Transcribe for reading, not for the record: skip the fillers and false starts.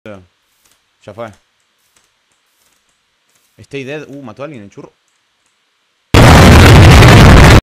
Ya fue. Stay dead. Mató a alguien el churro.